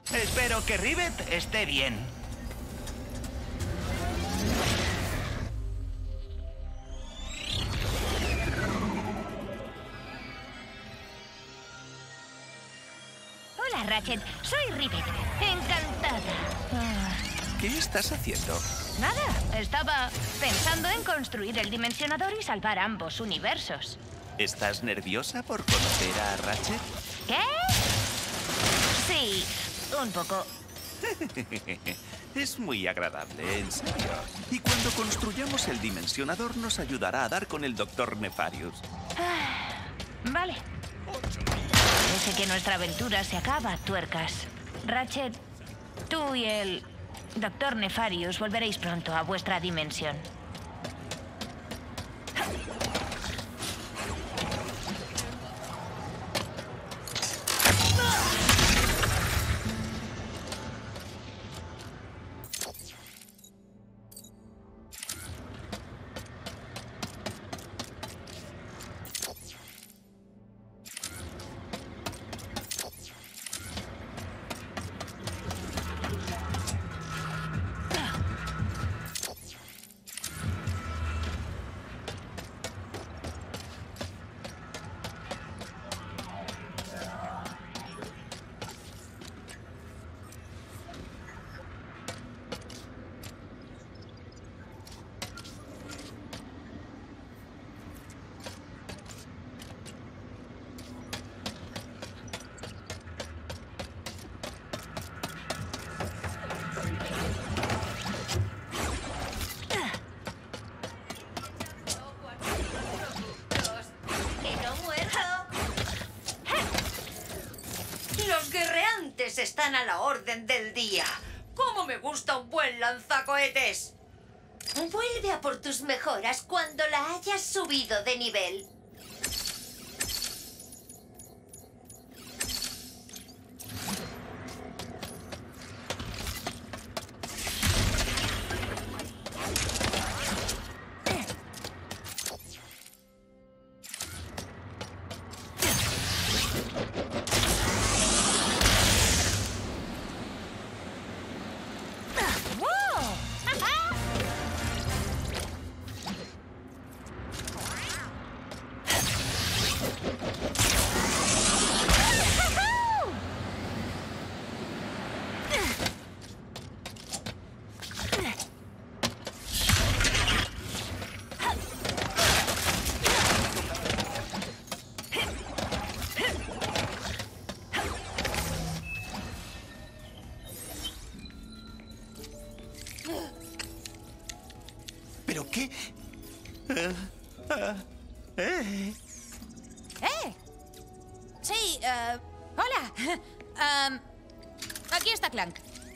Espero que Rivet esté bien. Hola, Ratchet. Soy Rivet. Encantada. ¿Qué estás haciendo? Nada, estaba pensando en construir el dimensionador y salvar ambos universos. ¿Estás nerviosa por conocer a Ratchet? ¿Qué? Sí, un poco. Es muy agradable, en serio. Y cuando construyamos el dimensionador nos ayudará a dar con el Dr. Nefarious. Vale. Parece que nuestra aventura se acaba, tuercas. Ratchet, tú y el Dr. Nefarious volveréis pronto a vuestra dimensión. Los guerreantes están a la orden del día. ¡Cómo me gusta un buen lanzacohetes! Vuelve a por tus mejoras cuando la hayas subido de nivel. ¿Pero qué? Sí, hola. Aquí está Clank.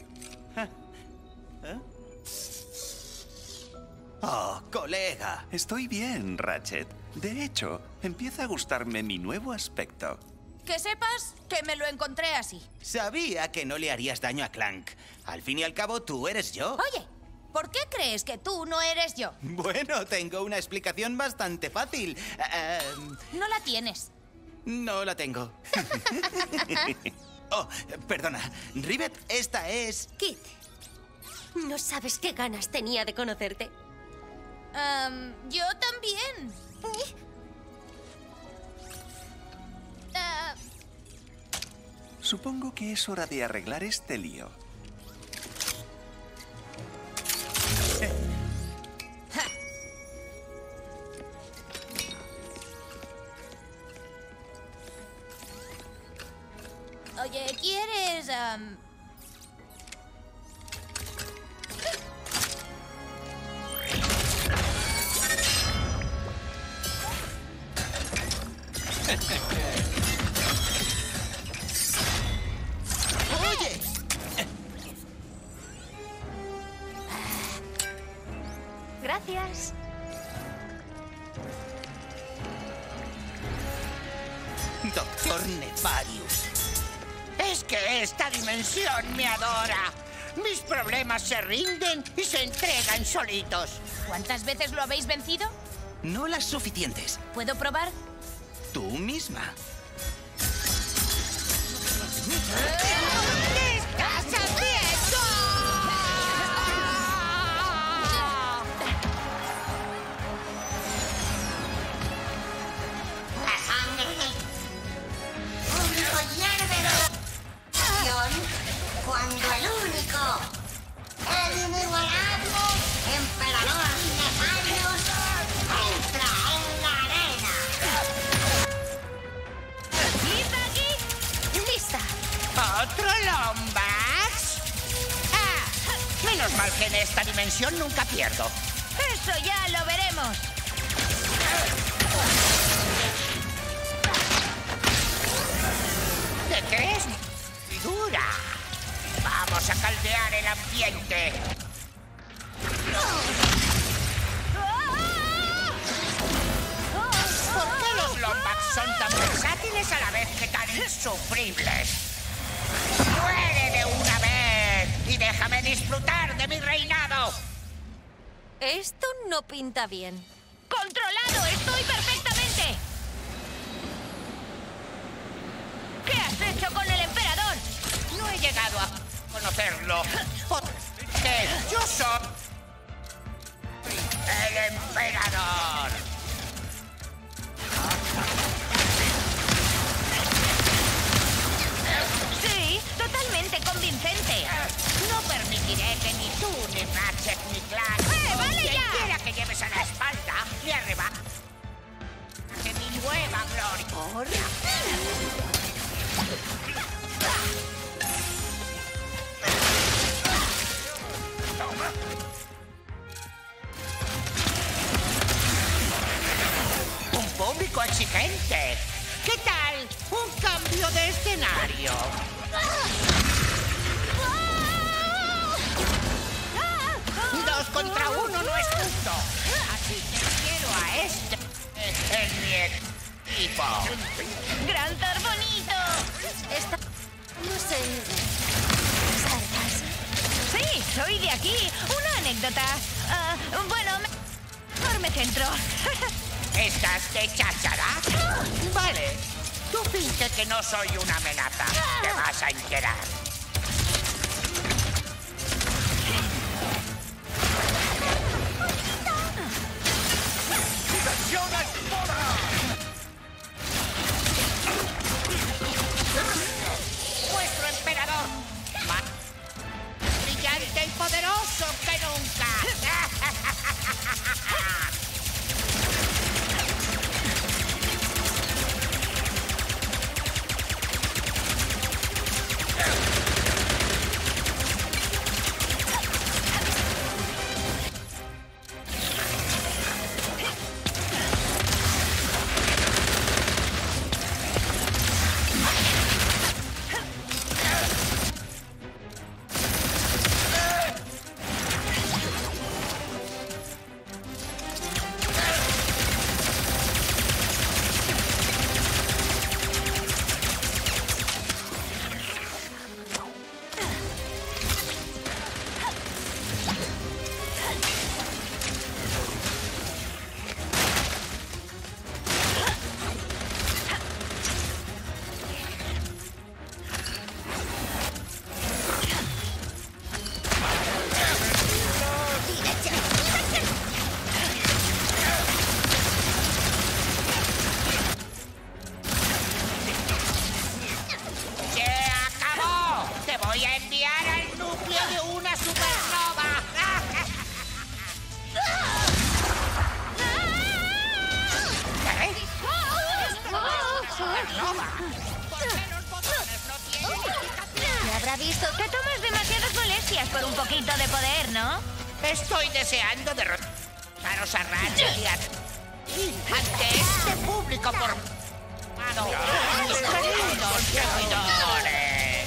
Oh, colega. Estoy bien, Ratchet. De hecho, empieza a gustarme mi nuevo aspecto. Que sepas que me lo encontré así. Sabía que no le harías daño a Clank. Al fin y al cabo, tú eres yo. Oye, ¿por qué crees que tú no eres yo? Bueno, tengo una explicación bastante fácil. No la tienes. No la tengo. Oh, perdona. Rivet, esta es... Kit, no sabes qué ganas tenía de conocerte. Yo también. Supongo que es hora de arreglar este lío. Oye, ¿quieres...? ¡Oye! Gracias. Doctor Nefarious. Es que esta dimensión me adora. Mis problemas se rinden y se entregan solitos. ¿Cuántas veces lo habéis vencido? No las suficientes. ¿Puedo probar? Tú misma. ¡Descansa! ¡Emperador Nefarius entra en la arena! ¿Lista aquí? ¡Lista! ¿Otro Lombax? ¡Ah! Menos mal que en esta dimensión nunca pierdo. Eso ya lo veremos. ¿Te crees? ¡Dura! Vamos a caldear el ambiente. ¿Por qué los Lombax son tan versátiles a la vez que tan insufribles? ¡Muere de una vez! ¡Y déjame disfrutar de mi reinado! Esto no pinta bien. ¡Controlado! ¡Estoy perfectamente! ¿Qué has hecho con el emperador? No he llegado a conocerlo. Porque yo soy el emperador. Sí, totalmente convincente. No permitiré que ni tú, ni Ratchet, ni Clank, vale quien ya! quiera que lleves a la espalda, me arrebate mi nueva gloria. Un público exigente. ¿Qué tal un cambio de escenario? 2 contra 1 no es justo. Así que quiero a este en mi equipo. ¡Gran bonito! Esta... No sé... ¿Salgas? Sí, soy de aquí. Una anécdota. Bueno, mejor me centro. ¿Estás de cháchara? Vale. Tú finge que no soy una amenaza. Te vas a enterar. ¡Vuestro emperador! Más brillante y poderoso que nunca. Te tomas demasiadas molestias por un poquito de poder, ¿no? Estoy deseando derrotaros a Ratchet y a... ante este público por... ¡Mis queridos seguidores!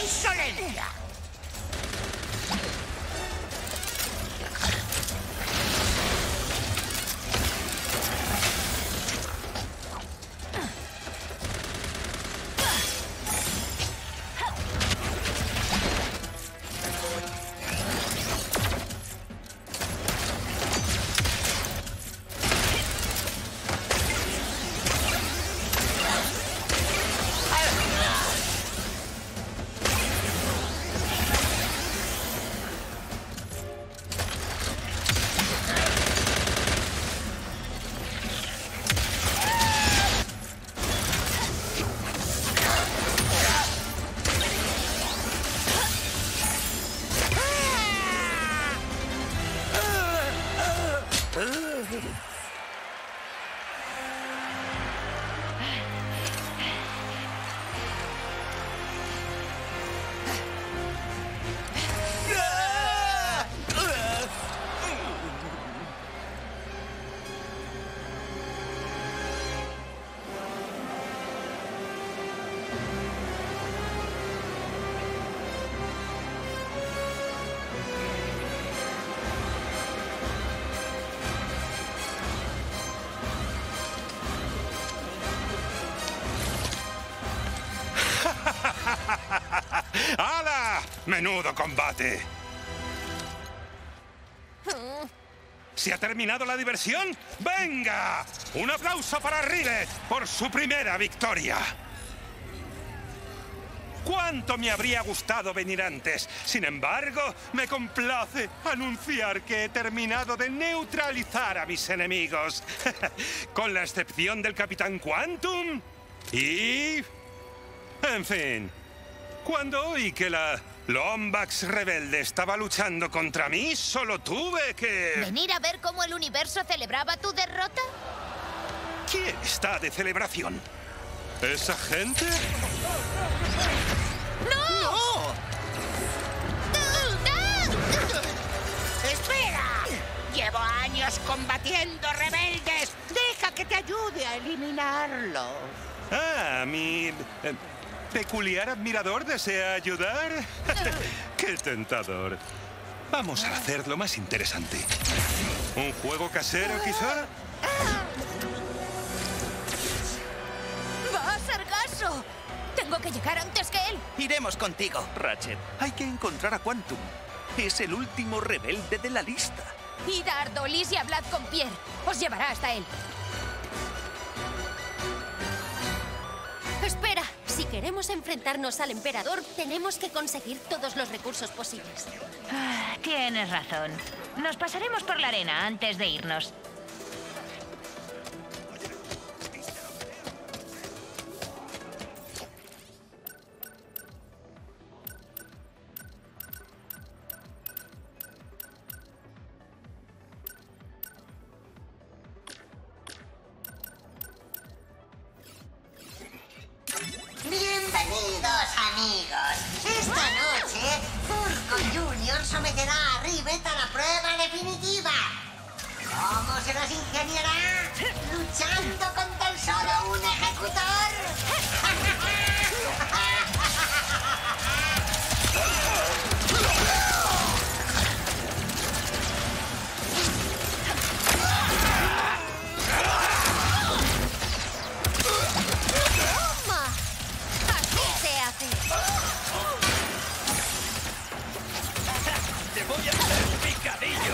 insolencia! ¡Hala! ¡Menudo combate! ¿Se ha terminado la diversión? ¡Venga! ¡Un aplauso para Rivet por su primera victoria! ¡Cuánto me habría gustado venir antes! Sin embargo, me complace anunciar que he terminado de neutralizar a mis enemigos. Con la excepción del Capitán Quantum y... En fin, cuando oí que la Lombax rebelde estaba luchando contra mí, solo tuve que... ¿Venir a ver cómo el universo celebraba tu derrota? ¿Quién está de celebración? ¿Esa gente? ¡No! ¡Espera! Llevo años combatiendo rebeldes. Deja que te ayude a eliminarlos. Ah, mi... ¿peculiar admirador desea ayudar? ¡Qué tentador! Vamos a hacerlo más interesante. ¿Un juego casero, quizá? ¡Va a ser gaso! ¡Tengo que llegar antes que él! Iremos contigo. Ratchet, hay que encontrar a Quantum. Es el último rebelde de la lista. Id a Ardolis y hablad con Pierre. Os llevará hasta él. Espera, si queremos enfrentarnos al emperador, tenemos que conseguir todos los recursos posibles. Tienes razón. Nos pasaremos por la arena antes de irnos. Bienvenidos, amigos. Esta noche, Furco Jr. someterá a Rivet a la prueba definitiva. ¿Cómo se las ingeniará? ¿Luchando con tan solo un ejecutor? ¡Te voy a hacer picadillo!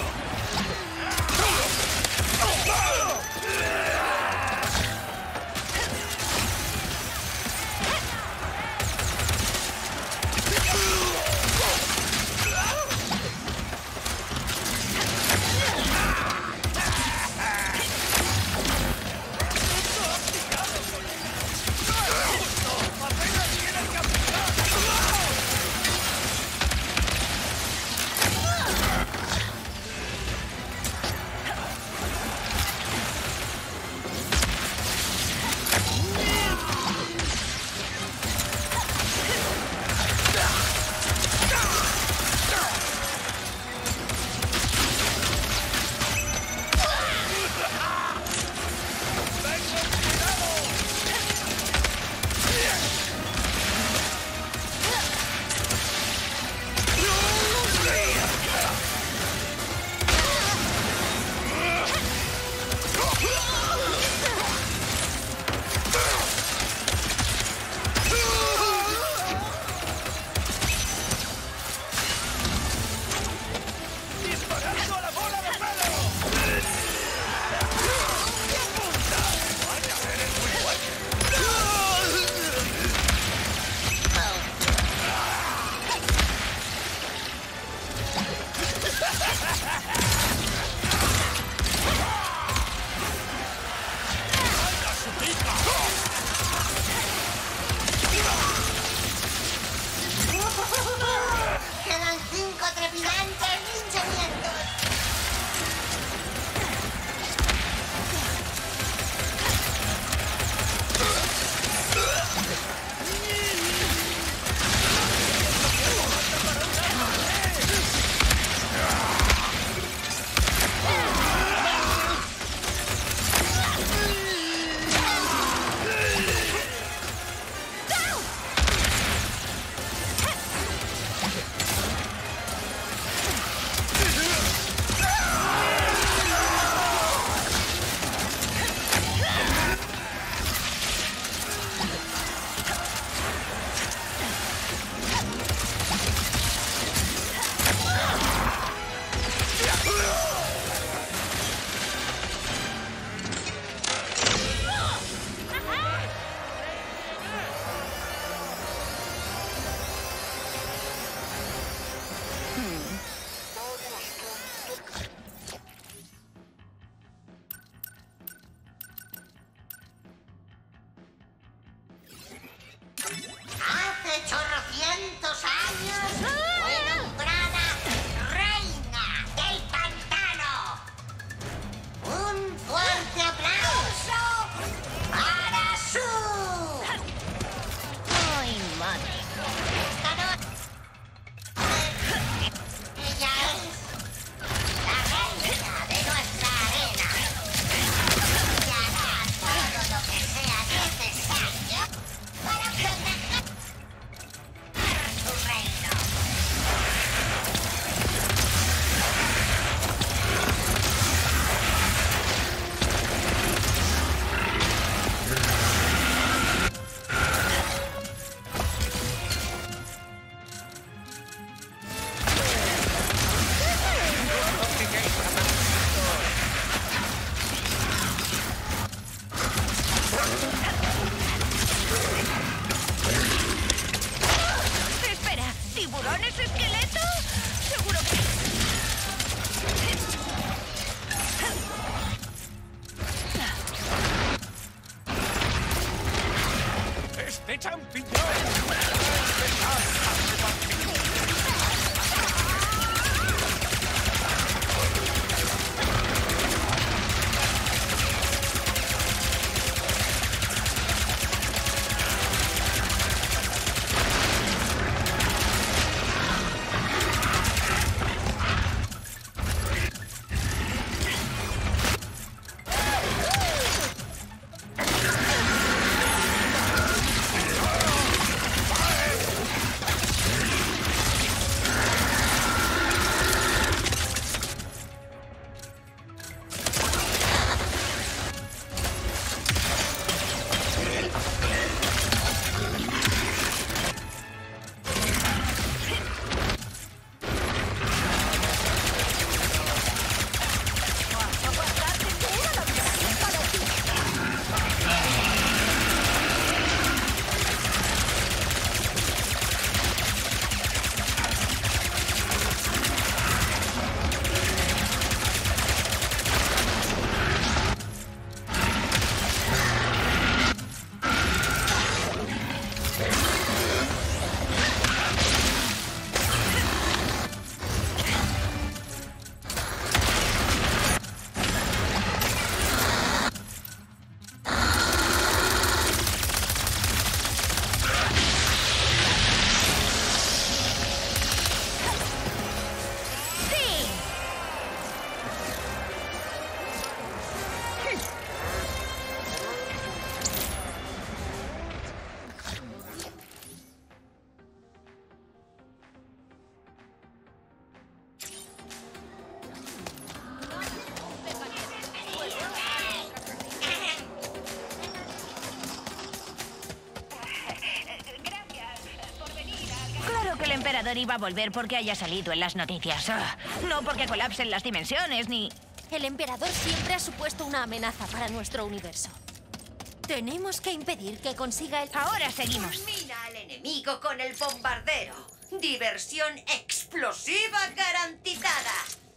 emperador iba a volver porque haya salido en las noticias. No porque colapsen las dimensiones, ni... El emperador siempre ha supuesto una amenaza para nuestro universo. Tenemos que impedir que consiga el... Ahora seguimos. Fulmina al enemigo con el bombardero. Diversión explosiva garantizada.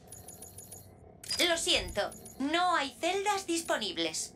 Lo siento, no hay celdas disponibles.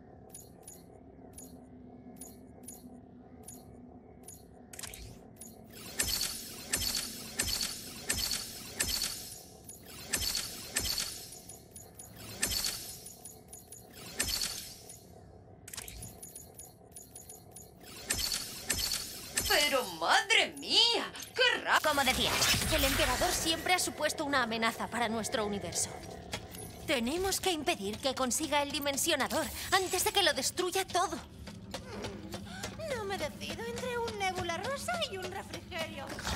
¡Pero madre mía! ¡Qué rápido! Como decía, El emperador siempre ha supuesto una amenaza para nuestro universo. Tenemos que impedir que consiga el dimensionador antes de que lo destruya todo. No me decido entre un nébula rosa y un refrigerio.